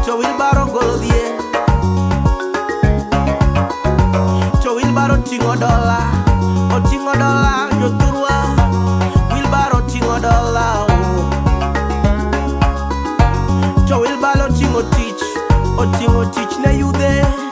to wilbaro golo dhie, to wilbaro ting'o dola, oting'o dola jothurwa, wilbaro ting'o dola, to wilbaro ting'o tich, oting'o tich ne yudhe.